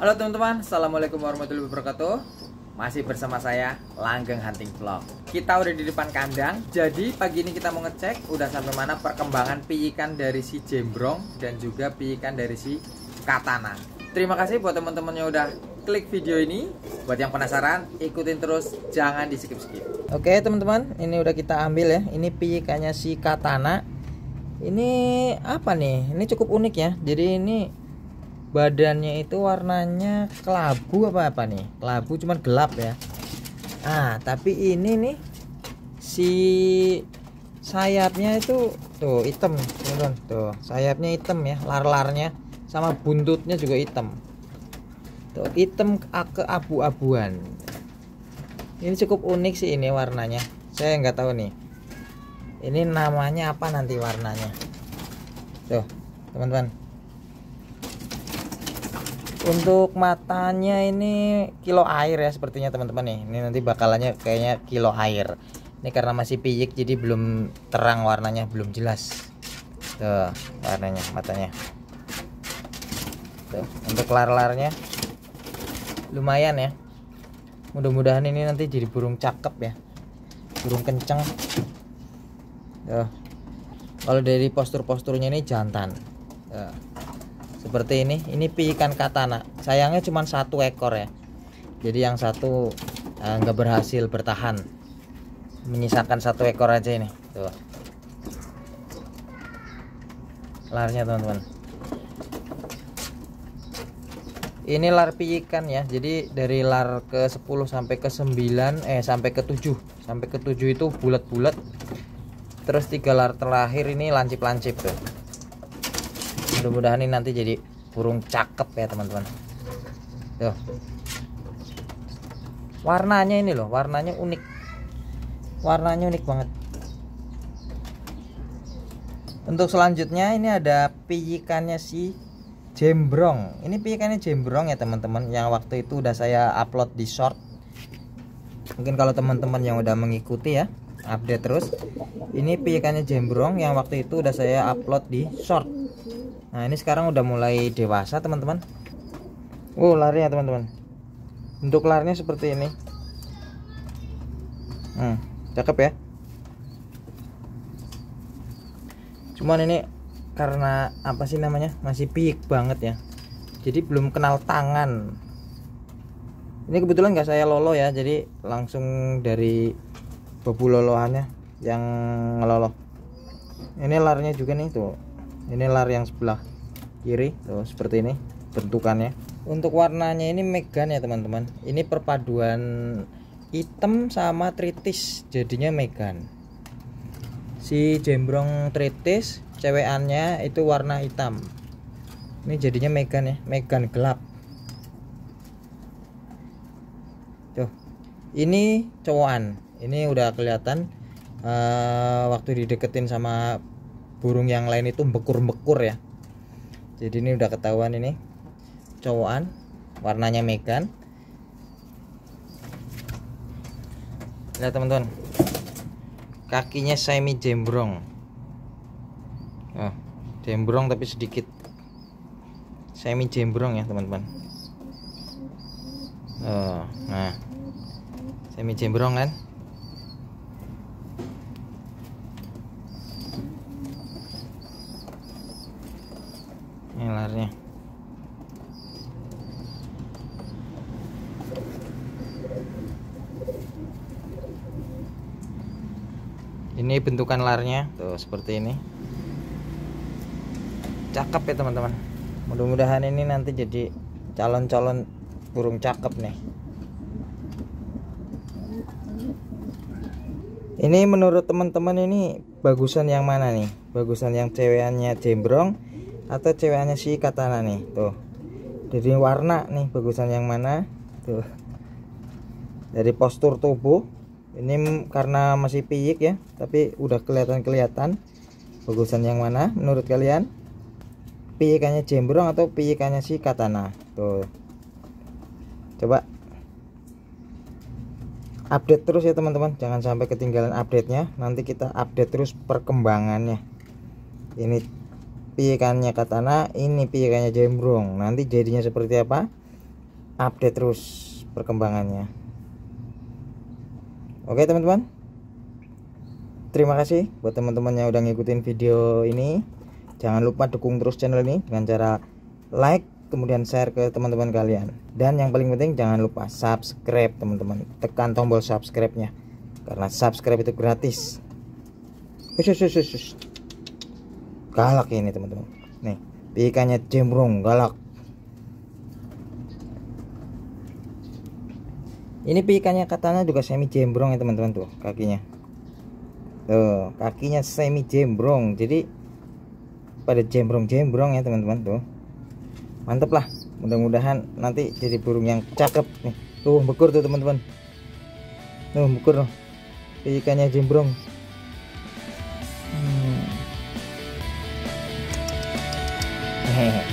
Halo teman-teman, assalamualaikum warahmatullahi wabarakatuh. Masih bersama saya Langgeng Hunting Vlog. Kita udah di depan kandang. Jadi pagi ini kita mau ngecek udah sampai mana perkembangan piyikan dari si Jembrong dan juga piyikan dari si Katana. Terima kasih buat teman-teman yang udah klik video ini. Buat yang penasaran, ikutin terus, jangan di skip-skip. Oke teman-teman, ini udah kita ambil ya. Ini piyikannya si Katana. Ini apa nih? Ini cukup unik ya. Jadi ini badannya itu warnanya kelabu apa nih, kelabu cuman gelap ya. Tapi ini nih si sayapnya itu tuh hitam teman-teman, tuh sayapnya hitam ya, lar-larnya sama buntutnya juga hitam tuh, hitam keabu-abuan. Ini cukup unik sih ini warnanya, saya nggak tahu nih ini namanya apa nanti warnanya tuh teman-teman. Untuk matanya ini kilo air ya sepertinya teman-teman nih. Ini nanti bakalannya kayaknya kilo air. Ini karena masih piyik jadi belum terang warnanya, belum jelas. Tuh warnanya matanya. Tuh, untuk lar-larnya lumayan ya. Mudah-mudahan ini nanti jadi burung cakep ya. Burung kenceng. Tuh. Kalau dari postur-posturnya ini jantan. Tuh. Seperti ini piyikan Katana. Sayangnya cuma satu ekor ya, jadi yang satu nggak berhasil bertahan, menyisakan satu ekor aja ini tuh larnya teman-teman. Ini lar piyikan ya, jadi dari lar ke 10 sampai ke 9 sampai ke 7 itu bulat-bulat, terus 3 lar terakhir ini lancip-lancip tuh. Mudah-mudahan ini nanti jadi burung cakep ya teman-teman. Tuh. Warnanya ini loh, warnanya unik. Warnanya unik banget. Untuk selanjutnya ini ada piyikannya si Jembrong. Ini piyikannya Jembrong ya teman-teman, yang waktu itu udah saya upload di short. Mungkin kalau teman-teman yang udah mengikuti ya, update terus. Ini piyikannya Jembrong yang waktu itu udah saya upload di short. Nah ini sekarang udah mulai dewasa teman-teman. Larnya teman-teman, bentuk larnya seperti ini. Cakep ya. Cuman ini karena apa sih namanya, masih piyik banget ya, jadi belum kenal tangan. Ini kebetulan nggak saya lolo ya, jadi langsung dari babu lolohannya yang ngeloloh. Ini larnya juga nih tuh. Ini lar yang sebelah kiri tuh seperti ini bentukannya. Untuk warnanya ini megan ya teman-teman. Ini perpaduan hitam sama tritis jadinya megan. Si Jembrong tritis cewekannya itu warna hitam. Ini jadinya megan ya, megan gelap. Tuh. Ini cowokan. Ini udah kelihatan waktu dideketin sama burung yang lain itu bekur-bekur ya. Jadi ini udah ketahuan ini cowokan, warnanya megan. Lihat teman-teman, kakinya semi Jembrong. Jembrong tapi sedikit, semi Jembrong ya teman-teman. Nah, semi Jembrong kan. Ini larnya. Ini bentukan larnya tuh seperti ini. Cakep ya teman-teman. Mudah-mudahan ini nanti jadi calon-calon burung cakep nih. Ini menurut teman-teman ini bagusan yang mana nih? Bagusan yang cewekannya Jembrong atau cewekannya si Katana nih tuh. Dari warna nih bagusan yang mana tuh. Dari postur tubuh ini karena masih piyik ya, tapi udah kelihatan bagusan yang mana menurut kalian, piyikannya Jembrong atau piyikannya si Katana tuh. Coba update terus ya teman-teman, jangan sampai ketinggalan update-nya. Nanti kita update terus perkembangannya. Ini piyikannya Katana, ini piyikannya Jembrong. Nanti jadinya seperti apa? update terus perkembangannya. Oke teman-teman, terima kasih buat teman-teman yang udah ngikutin video ini. Jangan lupa dukung terus channel ini dengan cara like, kemudian share ke teman-teman kalian. Dan yang paling penting jangan lupa subscribe teman-teman. Tekan tombol subscribe-nya, karena subscribe itu gratis. Galak ini teman-teman. Nih, ikannya jembrong galak. Ini ikannya katanya juga semi jembrong ya teman-teman, tuh kakinya. Tuh, kakinya semi jembrong. Jadi pada jembrong-jembrong ya teman-teman tuh. Mantep lah. Mudah-mudahan nanti jadi burung yang cakep nih. Tuh bekur tuh teman-teman. Tuh bekur loh. Ikannya jembrong. Hehehe.